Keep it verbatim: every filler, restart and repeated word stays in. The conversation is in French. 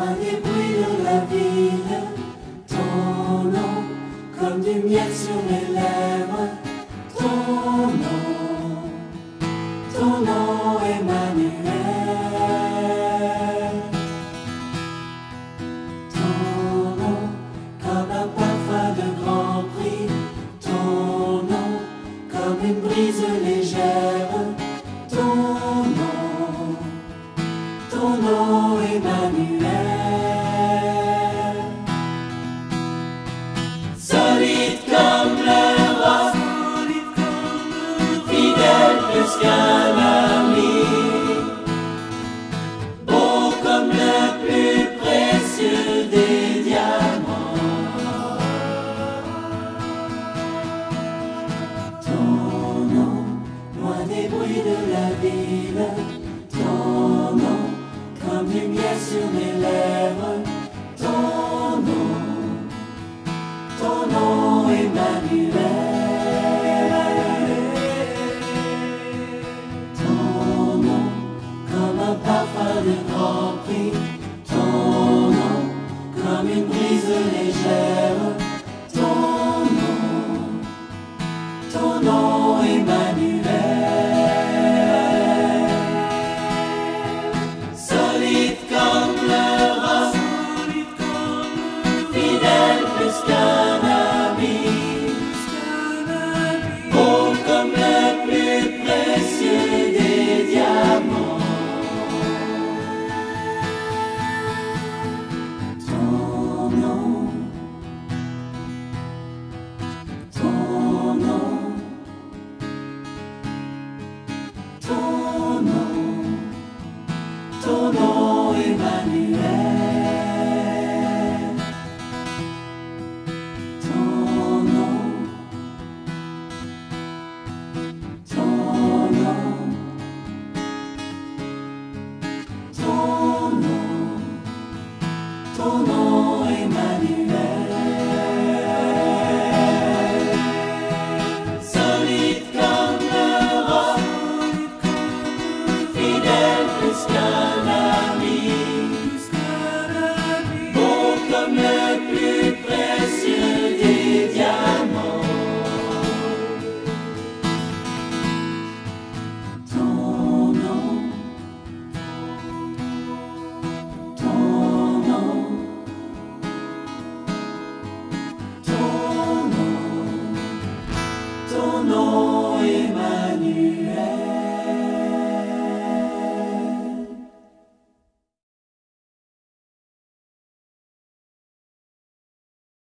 loin des bruits de la ville, ton nom, comme du miel sur mes lèvres, ton nom, ton nom Emmanuel, ton nom, comme un parfum de grand prix, ton nom, comme une brise légère, ton nom, ton nom Emmanuel, solide comme le roc, fidèle plus qu'un ami, beau comme le plus précieux des diamants. Ton nom, loin des bruits de la ville, ton nom, comme du miel sur mes lèvres, ton nom, ton nom Emmanuel, ton nom, comme un parfum de grand prix, ton nom, comme une brise légère, ton nom, ton nom Emmanuel, solide comme le roc, fidèle plus qu'un ami, beau comme le plus précieux des diamants. Ton nom, ton nom, ton nom, ton nom Emmanuel, ton nom, ton nom, ton nom, ton nom Emmanuel, solide comme le roc, fidèle plus qu'un ami, beau comme le plus précieux des diamants. Ton nom, ton nom, ton nom, ton nom Emmanuel.